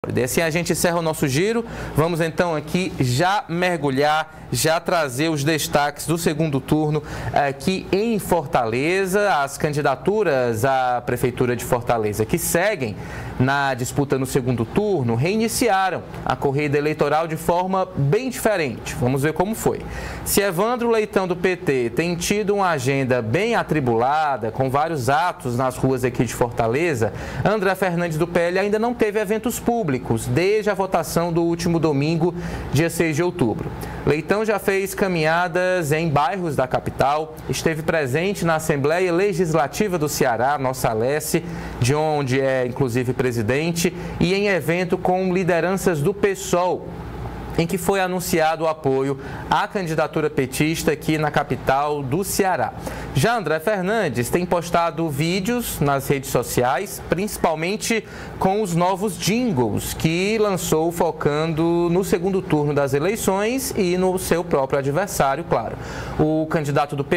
E assim a gente encerra o nosso giro. Vamos então aqui já mergulhar, já trazer os destaques do segundo turno aqui em Fortaleza. As candidaturas à Prefeitura de Fortaleza que seguem na disputa no segundo turno reiniciaram a corrida eleitoral de forma bem diferente. Vamos ver como foi. Se Evandro Leitão do PT tem tido uma agenda bem atribulada, com vários atos nas ruas aqui de Fortaleza, André Fernandes do PL ainda não teve eventos públicos desde a votação do último domingo, dia 6 de outubro. Leitão já fez caminhadas em bairros da capital, esteve presente na Assembleia Legislativa do Ceará, nossa Alesse, de onde é inclusive presidente, e em evento com lideranças do PSOL, em que foi anunciado o apoio à candidatura petista aqui na capital do Ceará. Já André Fernandes tem postado vídeos nas redes sociais, principalmente com os novos jingles que lançou focando no segundo turno das eleições e no seu próprio adversário, claro. O candidato do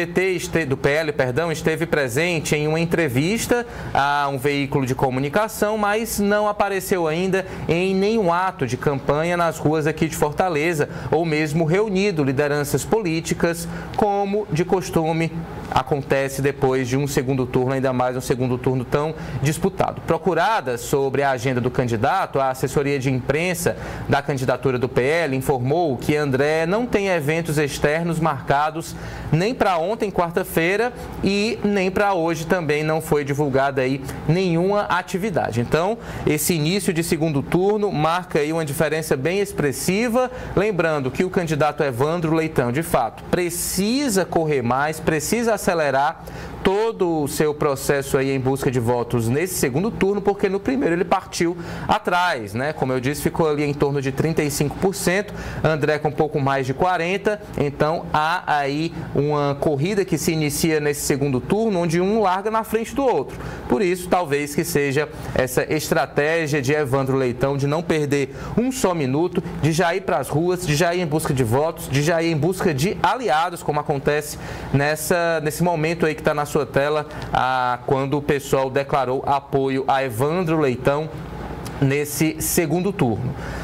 PL, esteve presente em uma entrevista a um veículo de comunicação, mas não apareceu ainda em nenhum ato de campanha nas ruas aqui de Fortaleza, ou mesmo reunido lideranças políticas, como de costume acontece depois de um segundo turno, ainda mais um segundo turno tão disputado. Procurada sobre a agenda do candidato, a assessoria de imprensa da candidatura do PL informou que André não tem eventos externos marcados nem para ontem, quarta-feira, e nem para hoje também não foi divulgada aí nenhuma atividade. Então, esse início de segundo turno marca aí uma diferença bem expressiva, lembrando que o candidato Evandro Leitão, de fato, precisa correr mais, precisa acelerar todo o seu processo aí em busca de votos nesse segundo turno, porque no primeiro ele partiu atrás, né? Como eu disse, ficou ali em torno de 35%, André com um pouco mais de 40%, então há aí uma corrida que se inicia nesse segundo turno, onde um larga na frente do outro. Por isso, talvez que seja essa estratégia de Evandro Leitão de não perder um só minuto, de já ir para as ruas, de já ir em busca de votos, de já ir em busca de aliados, como acontece nesse momento aí que está na sua tela, quando o pessoal declarou apoio a Evandro Leitão nesse segundo turno.